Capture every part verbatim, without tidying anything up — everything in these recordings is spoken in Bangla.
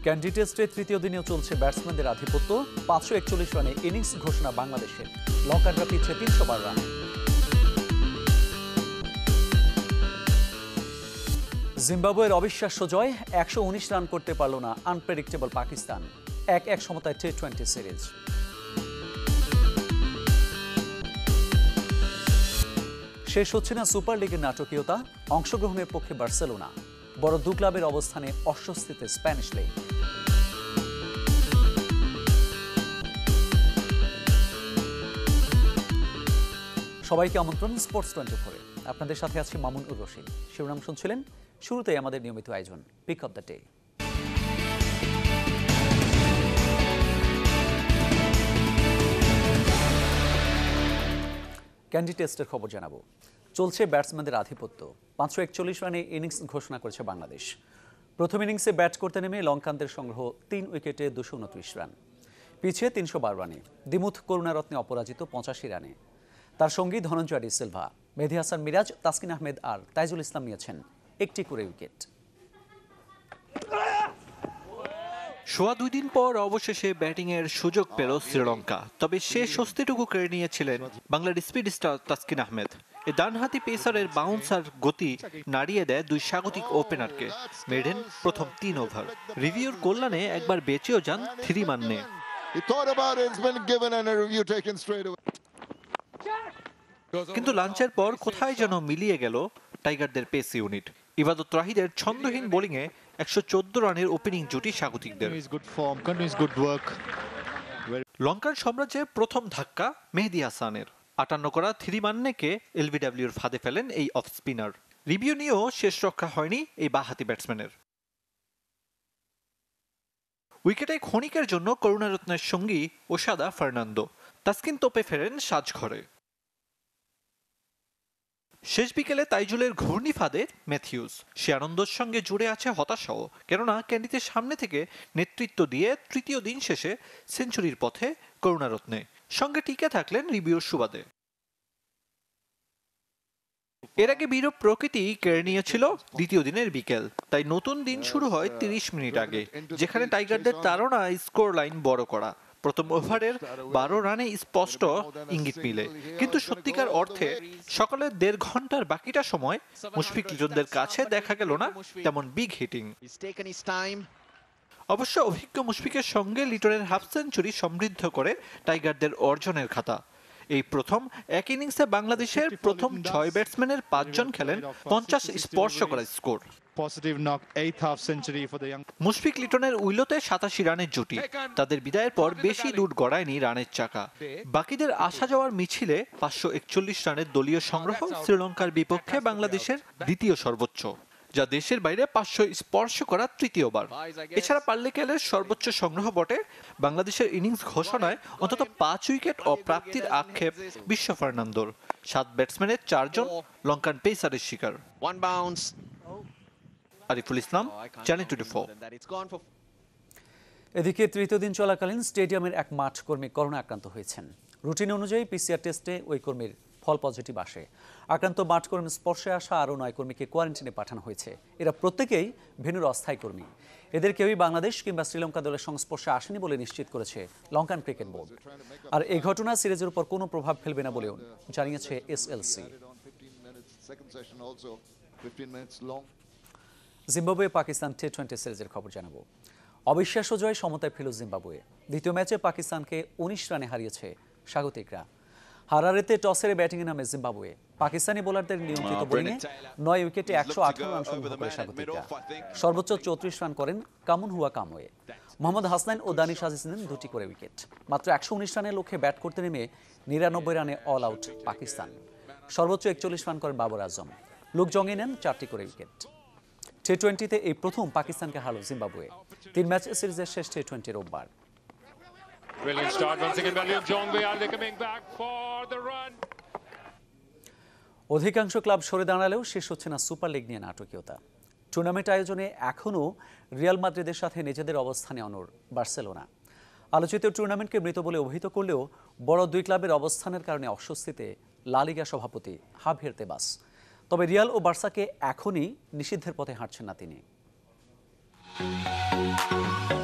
ক্যান্ডি টেস্টে তৃতীয় দিনেও চলছে ব্যাটসম্যানদের আধিপত্য। পাঁচশো একচল্লিশ রানে ইনিংস ঘোষণা বাংলাদেশের। লঙ্কানরা পিছিয়ে তিনশো বারো রানে। জিম্বাবুয়ের অবিশ্বাস্য জয়, একশো উনিশ রান করতে পারল না আনপ্রেডিক্টেবল পাকিস্তান। এক এক সমতায় টি টোয়েন্টি সিরিজ। শেষ হচ্ছে না সুপার লিগের নাটকীয়তা, অংশগ্রহণের পক্ষে বার্সেলোনা। বড় দু ক্লাবের অবস্থানে অস্বস্তিতে স্প্যানিশ লিগ। সবাইকে আমন্ত্রণ স্পোর্টস টোয়েন্টি ফোরে। আপনাদের সাথে আছি মামুন উর রশিদ। শিরোনাম শুনছিলেন, শুরুতেই আমাদের নিয়মিত আয়োজন pick of the day. Kandy টেস্টের খবর জানাবো। চলছে ব্যাটসম্যানদের আধিপত্য। পাঁচশো একচল্লিশ রানে ইনিংস ঘোষণা করেছে বাংলাদেশ। প্রথম ইনিংসে ব্যাট করতে নেমে লঙ্কানদের সংগ্রহ তিন উইকেটে দুশো উনত্রিশ রান, পিছিয়ে তিনশো বারো রানে। দিমুথ করুণারত্নে অপরাজিত পঁচাশি রানে। তার সঙ্গী ধনঞ্জয় ডি সিলভা, মেহেদী হাসান মিরাজ, তাসকিন আহমেদ আর তাইজুল ইসলাম নিয়েছেন একটি করে উইকেট। সোয়া দুই দিন পর অবশেষে ব্যাটিংয়ের সুযোগ পেল শ্রীলঙ্কা। তবে শেষ স্বস্তিটুকু কেড়ে নিয়েছিলেন বাংলার স্পিড স্টার তাসকিন আহমেদ। এই ডানহাতি পেসারের বাউন্সার গতি নাড়িয়ে দেয় দুই স্বাগতিক ওপেনারকে। মেডেন প্রথম তিন ওভার। রিভিউর কল্যাণে একবার বেঁচেও যান থ্রি মান্নে। কিন্তু লাঞ্চের পর কোথায় যেন মিলিয়ে গেল টাইগারদের পেস ইউনিট। ইবাদত রাহিদের ছন্দহীন বোলিংয়ে একশো চোদ্দ রানের ওপেনিং জুটি স্বাগতিকদের। লঙ্কান সাম্রাজ্যের প্রথম ধাক্কা মেহেদী হাসানের। আটান্ন করা থ্রি মান্নেকে এলবিডব্লিউর ফাঁদে ফেলেন এই অফ স্পিনার। রিভিউ নিয়েও শেষ রক্ষা হয়নি এই বাঁহাতি ব্যাটসম্যানের। উইকেটে ক্ষণিকের জন্য করুণারত্নের সঙ্গী ওসাদা ফার্নান্দো। তাসকিন তোপে ফেরেন সাজঘরে। শেষ বিকেলে তাইজুলের ঘূর্ণি ফাঁদে ম্যাথিউস। সে আনন্দের সঙ্গে জুড়ে আছে হতাশাও, কেননা ক্যান্ডিতে সামনে থেকে নেতৃত্ব দিয়ে তৃতীয় দিন শেষে সেঞ্চুরির পথে করুণারত্নে। সঙ্গে টিকে থাকলেন রিভিউর সুবাদে। এর আগে বিরূপ প্রকৃতি কেড়ে নিয়েছিল দ্বিতীয় দিনের বিকেল, তাই নতুন দিন শুরু হয় তিরিশ মিনিট আগে, যেখানে টাইগারদের তাড়না স্কোর লাইন বড় করা। প্রথম ওভারের বারো রানে স্পষ্ট ইঙ্গিত মিলে, কিন্তু সত্যিকার অর্থে সকালের দেড় ঘন্টার বাকিটা সময় মুশফিক লিটনদের কাছে দেখা গেল না তেমন বিগ হিটিং। অবশ্য অভিজ্ঞ মুশফিকের সঙ্গে লিটনের হাফ সেঞ্চুরি সমৃদ্ধ করে টাইগারদের অর্জনের খাতা। এই প্রথম এক ইনিংসে বাংলাদেশের প্রথম ছয় ব্যাটসম্যানের পাঁচজন খেলেন পঞ্চাশ স্পর্শ করা স্কোর। মুশফিক লিটনের উইলোতে সাতাশি রানের জুটি। তাদের বিদায়ের পর বেশি দূর গড়ায়নি রানের চাকা। বাকিদের আসা যাওয়ার মিছিলে পাঁচশো একচল্লিশ রানের দলীয় সংগ্রহ শ্রীলঙ্কার বিপক্ষে বাংলাদেশের দ্বিতীয় সর্বোচ্চ, যা দেশের বাইরে পাঁচশো স্পর্শ করা তৃতীয়বার। এছাড়া পাল্লেকেলের সর্বোচ্চ সংগ্রহ বটে। বাংলাদেশের ইনিংস ঘোষণায় অন্তত পাঁচ উইকেট ও প্রাপ্তির আক্ষেপ বিশ্ব ফার্নান্দোর। সাত ব্যাটসম্যানের চারজন লঙ্কান পেসারের শিকার। Ariful Islam, channel twenty four. এদিকে তৃতীয় দিন চলাকালীন স্টেডিয়ামের এক মাঠ কর্মী করোনা আক্রান্ত হয়েছেন। রুটিন অনুযায়ী পিসিআর টেস্টে ওই কর্মীর ফল পজিটিভ আসে। আক্রান্ত মাঠ কর্মীর স্পর্শে আসা আরও নয় কর্মীকে কোয়ারেন্টাইনে পাঠানো হয়েছে। এরা প্রত্যেকেই ভেন্যুর অস্থায়ী কর্মী। এদের কেউই বাংলাদেশ কিংবা শ্রীলঙ্কা দলের সংস্পর্শে আসেনি বলে নিশ্চিত করেছে লঙ্কান ক্রিকেট বোর্ড। আর এই ঘটনা সিরিজের উপর কোনো প্রভাব ফেলবে না বলেও জানিয়েছে SLC. Zimbabwe Pakistan T twenty সিরিজের খবর জানাবো। অবিশ্বাস্য জয়, সমতায় ফেল জিম্বাবুয়ে। দ্বিতীয় ম্যাচে পাকিস্তানকে উনিশ রানে হারিয়েছে স্বাগতিকরা। হারারেতে টসের ব্যাটিংয়ে নামে জিম্বাবুয়ে। পাকিস্তানি বোলারদের নিয়ন্ত্রিত বোলিংয়ে নয় উইকেটে একশো আঠারো রান সংগ্রহ করে স্বাগতিকরা। সর্বোচ্চ চৌত্রিশ রান করেন কামুন হুয়া কামওয়ে। মোহাম্মদ হাসনাইন ও দানিশ আজিজ নেন দুটি করে উইকেট। মাত্র একশো উনিশ রানের লক্ষ্যে ব্যাট করতে নেমে নিরানব্বই রানে অল আউট পাকিস্তান। সর্বোচ্চ একচল্লিশ রান করেন বাবর আজম। লুক জংই নেন চারটি করে উইকেট। টি টোয়েন্টিতে এই প্রথম পাকিস্তানকে হারল জিম্বাবুয়ে। তিন ম্যাচ সিরিজের শেষ টি টোয়েন্টি রোববার। অধিকাংশ ক্লাব সরে দাঁড়ালেও শেষ হচ্ছে না সুপার লিগ নিয়ে নাটকীয়তা। টুর্নামেন্ট আয়োজনে এখনও রিয়াল মাদ্রিদের সাথে নিজেদের অবস্থানে অনড় বার্সেলোনা। আলোচিত টুর্নামেন্টকে মৃত বলে অভিহিত করলেও বড় দুই ক্লাবের অবস্থানের কারণে অস্বস্তিতে লা লিগা সভাপতি হাভিয়ের তেবাস। তবে রিয়াল ও বার্সাকে এখনই নিষিদ্ধের পথে হাঁটছেন না তিনি।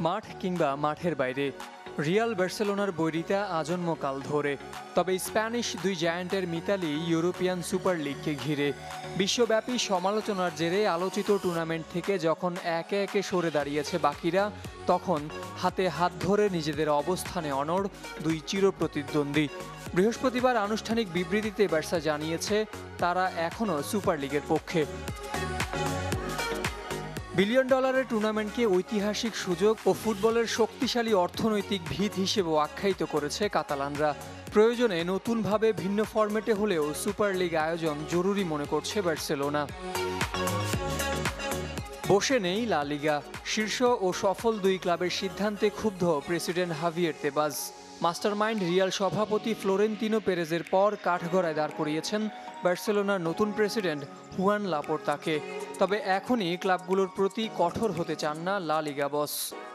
মাঠ কিংবা মাঠের বাইরে রিয়াল বার্সেলোনার বৈরিতা আজন্মকাল ধরে। তবে স্প্যানিশ দুই জায়ান্টের মিতালি ইউরোপিয়ান সুপার লিগকে ঘিরে বিশ্বব্যাপী সমালোচনার জেরে আলোচিত টুর্নামেন্ট থেকে যখন একে একে সরে দাঁড়িয়েছে বাকিরা, তখন হাতে হাত ধরে নিজেদের অবস্থানে অনড় দুই চিরপ্রতিদ্বন্দ্বী। বৃহস্পতিবার আনুষ্ঠানিক বিবৃতিতে বার্সা জানিয়েছে তারা এখনও সুপার লিগের পক্ষে। বিলিয়ন ডলারের টুর্নামেন্টকে ঐতিহাসিক সুযোগ ও ফুটবলের শক্তিশালী অর্থনৈতিক ভিত হিসেবেও আখ্যায়িত করেছে কাতালানরা। প্রয়োজনে নতুনভাবে ভিন্ন ফরম্যাটে হলেও সুপার লিগ আয়োজন জরুরি মনে করছে বার্সেলোনা। বসে নেই লা লিগা। শীর্ষ ও সফল দুই ক্লাবের সিদ্ধান্তে ক্ষুব্ধ president Javier Tebas. Mastermind Real সভাপতি ফ্লোরেন্তিনো পেরেজের পর কাঠগড়ায় দাঁড় করিয়েছেন বার্সেলোনার নতুন প্রেসিডেন্ট হুয়ান লাপোর্তাকে। তবে এখনই ক্লাবগুলোর প্রতি কঠোর হতে চান না লা লিগা বস।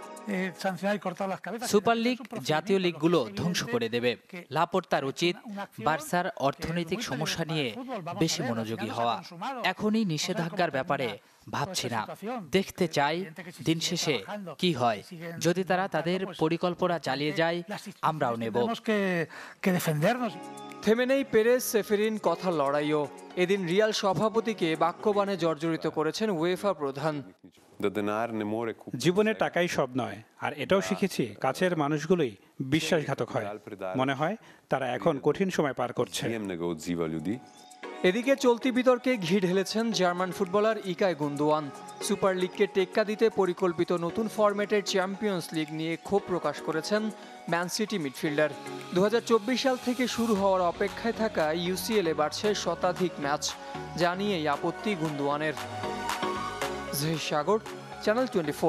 সুপার লিগ জাতীয় লিগগুলো ধ্বংস করে দেবে। লাপোর্তার উচিত বার্সার অর্থনৈতিক সমস্যা নিয়ে বেশি মনোযোগী হওয়া। এখনই নিষেধাজ্ঞার ব্যাপারে ভাবছি না, দেখতে চাই দিন শেষে কি হয়। যদি তারা তাদের পরিকল্পনা চালিয়ে যায়, আমরাও নেব। থেমে নেই পেরেজ সেফেরিন কথার লড়াইও। এদিন রিয়াল সভাপতিকে বাক্যবাণে জর্জরিত করেছেন উয়েফা প্রধান। জীবনে টাকাই সব নয়, আর এটাও শিখেছি কাছের মানুষগুলোই বিশ্বাসঘাতক হয়। মনে হয় তারা এখন কঠিন সময় পার করছে। এদিকে চলতি বিতর্কে ঘি ঢেলেছেন German footballer Ilkay Gundogan. Super লিগকে টেক্কা দিতে পরিকল্পিত নতুন ফরম্যাটের চ্যাম্পিয়ন্স লিগ নিয়ে ক্ষোভ প্রকাশ করেছেন ম্যান সিটি মিডফিল্ডার। দু হাজার চব্বিশ সাল থেকে শুরু হওয়ার অপেক্ষায় থাকা ইউসিএলে বাড়ছে শতাধিক ম্যাচ, যা নিয়েই আপত্তি গুন্দোয়ানের। Zahir Sagar, channel twenty four.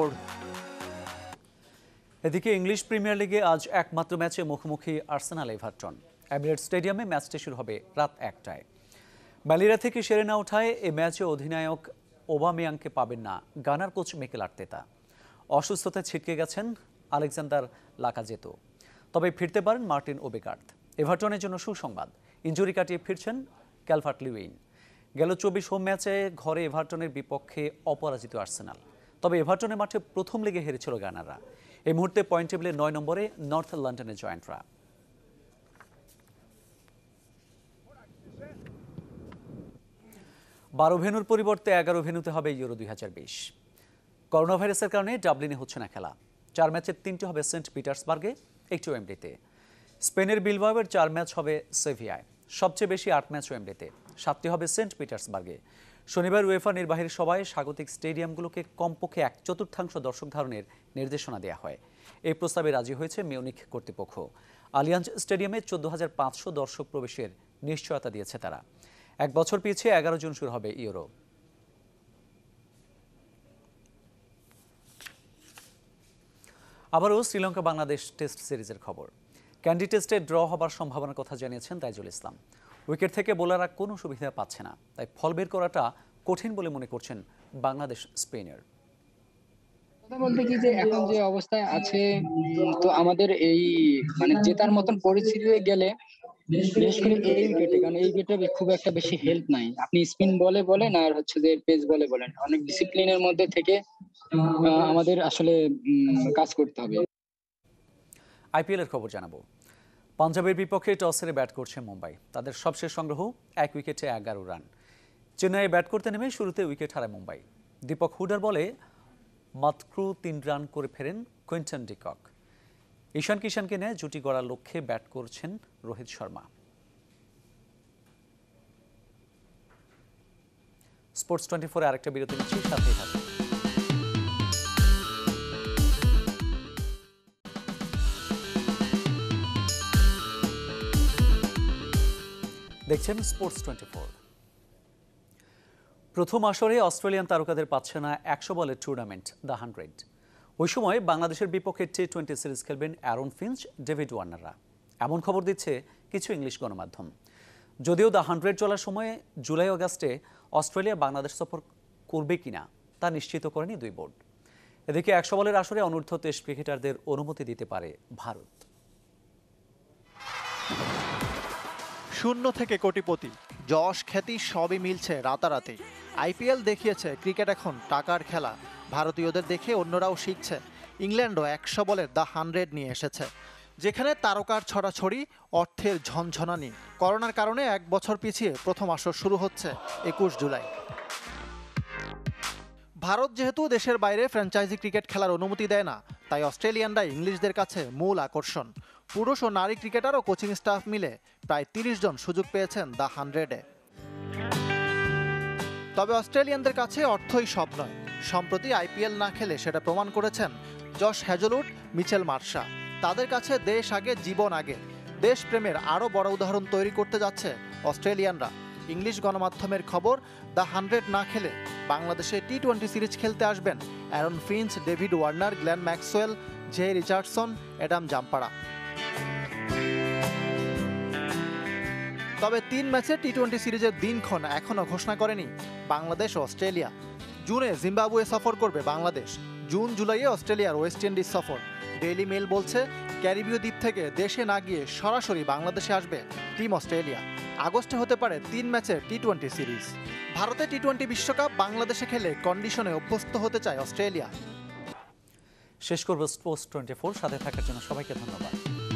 এদিকে ইংলিশ প্রিমিয়ার লিগে আজ একমাত্র ম্যাচে মুখোমুখি আর্সেনাল এভারটন। এমিরেটস স্টেডিয়ামে ম্যাচটি শুরু হবে রাত একটায়। ম্যালেরিয়া থেকে সেরে না ওঠায় এ ম্যাচে অধিনায়ক ওবামেয়াংকে পাবেন না গানার কোচ মিকেল আর্তেতা। অসুস্থতায় ছিটকে গেছেন আলেকজান্ডার লাকাজেতো, তবে ফিরতে পারেন মার্টিন ওবেগার্দ। এভারটনের জন্য সুসংবাদ, ইনজুরি কাটিয়ে ফিরছেন ক্যালভার্ট লিউইন। গেল চব্বিশ হোম ম্যাচে ঘরে এভারটনের বিপক্ষে অপরাজিত আর্সেনাল, তবে এভারটনের মাঠে প্রথম লিগে হেরেছিল গানাররা। এই মুহূর্তে পয়েন্ট টেবিলে নয় নম্বরে নর্থ লন্ডনের জয়েন্টরা। বারো ভেন্যুর পরিবর্তে এগারো ভেন্যুতে হবে ইউরো দুই হাজার বিশ। করোনা ভাইরাসের কারণে ডাবলিনে হচ্ছে না খেলা। চার ম্যাচের তিনটি হবে সেন্ট পিটার্সবার্গে, একটি ওয়েম্বলিতে। স্পেনের বিলবাওয়ের চার ম্যাচ হবে সেভিয়ায়, সবচেয়ে বেশি আট ম্যাচ ওয়েম্বলিতে, সাতটি হবে সেন্ট পিটার্সবার্গে। শনিবার উয়েফা নির্বাহীর সভায় স্বাগতিক স্টেডিয়ামগুলোকে কমপক্ষে এক চতুর্থাংশ দর্শক ধারণের নির্দেশনা দেওয়া হয়। এই প্রস্তাবে রাজি হয়েছে মিউনিখ কর্তৃপক্ষ। আলিয়াঞ্জ স্টেডিয়ামে চোদ্দ হাজার পাঁচশো দর্শক প্রবেশের নিশ্চয়তা দিয়েছে তারা। এক বছর পিছিয়ে এগারো জুন শুরু হবে ইউরো। আবারও শ্রীলঙ্কা বাংলাদেশ টেস্ট সিরিজের খবর। ক্যান্ডি টেস্টে ড্র হবার সম্ভাবনার কথা জানিয়েছেন তাইজুল ইসলাম। উইকেট থেকে বোলাররা কোনো সুবিধা পাচ্ছে না, তাই ফল বের করাটা কঠিন বলে মনে করছেন বাংলাদেশ স্পিনার। কথা বলতে কি যে এখন যে অবস্থায় আছে, তো আমাদের এই মানে জেতার মতন পরিস্থিতিতে গেলে বিশেষ করে এই উইকেটে, কারণ এই উইকেটে খুব একটা বেশি হেল্প নাই। আপনি স্পিন বলে বলেন আর হচ্ছে যে পেস বলে বলেন, অনেক ডিসিপ্লিনের মধ্যে থেকে আমাদের আসলে কাজ করতে হবে। আইপিএল এর খবর জানাবো। পাঞ্জাবের বিপক্ষে টস হেরে ব্যাট করছে মুম্বাই। তাদের সবশেষ সংগ্রহ এক উইকেটে এগারো রান। চেন্নাইয়ে ব্যাট করতে নেমে শুরুতে উইকেট হারায় মুম্বাই। দীপক হুডার বলে মাত্র তিন রান করে ফেরেন কুইন্টন ডিকক। ঈশান কিষানকে নিয়ে জুটি গড়ার লক্ষ্যে ব্যাট করছেন রোহিত শর্মা। স্পোর্টস টোয়েন্টি ফোরে আরেকটা বিরতি নিচ্ছি, সাথেই থাকুন। দেখছেন স্পোর্টস টোয়েন্টি ফোর। প্রথম আসরে অস্ট্রেলিয়ান তারকাদের পাচ্ছে না একশো বলের টুর্নামেন্ট দ্য হান্ড্রেড। ওই সময় বাংলাদেশের বিপক্ষে টি টোয়েন্টি সিরিজ খেলবেন অ্যারন ফিঞ্চ, ডেভিড ওয়ার্নাররা। এমন খবর দিচ্ছে কিছু ইংলিশ গণমাধ্যম। যদিও দ্য হান্ড্রেড চলার সময় জুলাই অগাস্টে অস্ট্রেলিয়া বাংলাদেশ সফর করবে কিনা তা নিশ্চিত করেনি দুই বোর্ড। এদিকে একশো বলের আসরে অনূর্ধ্ব টেস্ট ক্রিকেটারদের অনুমতি দিতে পারে ভারত। শূন্য থেকে কোটিপতি, যশ খ্যাতি সবই মিলছে রাতারাতি। আইপিএল দেখিয়েছে ক্রিকেট এখন টাকার খেলা। ভারতীয়দের দেখে অন্যরাও শিখছে। ইংল্যান্ডও একশো বলের দ্য হান্ড্রেড নিয়ে এসেছে, যেখানে তারকার ছড়াছড়ি, অর্থের ঝনঝনানি। করোনার কারণে এক বছর পিছিয়ে প্রথম আসর শুরু হচ্ছে একুশ জুলাই। ভারত যেহেতু দেশের বাইরে ফ্র্যাঞ্চাইজি ক্রিকেট খেলার অনুমতি দেয় না, তাই অস্ট্রেলিয়ানরা ইংলিশদের কাছে মূল আকর্ষণ। পুরুষ ও নারী ক্রিকেটার ও কোচিং স্টাফ মিলে প্রায় তিরিশ জন সুযোগ পেয়েছেন দ্য হান্ড্রেডে। তবে অস্ট্রেলিয়ানদের কাছে অর্থই সব নয়। সম্প্রতি আইপিএল না খেলে সেটা প্রমাণ করেছেন জশ হ্যাজলউড, মিচেল মার্শা। তাদের কাছে দেশ আগে, জীবন আগে। দেশপ্রেমের আরও বড় উদাহরণ তৈরি করতে যাচ্ছে অস্ট্রেলিয়ানরা। ইংলিশ গণমাধ্যমের খবর, দ্য হান্ড্রেড না খেলে বাংলাদেশে টি টোয়েন্টি সিরিজ খেলতে আসবেন Aaron Finch, David Warner, Glenn Maxwell, Jhye Richardson, Adam জাম্পারা। তবে তিন ম্যাচে টি টোয়েন্টি সিরিজের দিনক্ষণ এখনও ঘোষণা করেনি বাংলাদেশ ও অস্ট্রেলিয়া। জুনে জিম্বাবুয়ে সফর করবে বাংলাদেশ, জুন জুলাইয়ে অস্ট্রেলিয়ার ওয়েস্ট ইন্ডিজ সফর। ডেইলি মেল বলছে, ক্যারিবীয় দ্বীপ থেকে দেশে না গিয়ে সরাসরি বাংলাদেশে আসবে টিম অস্ট্রেলিয়া। আগস্টে হতে পারে তিন ম্যাচের টি টোয়েন্টি সিরিজ। ভারতে টি টোয়েন্টি বিশ্বকাপ বাংলাদেশে খেলে কন্ডিশনে অভ্যস্ত হতে চায় অস্ট্রেলিয়া। শেষ করব স্পোর্টস টোয়েন্টি ফোর। সাথে থাকার জন্য সবাইকে ধন্যবাদ।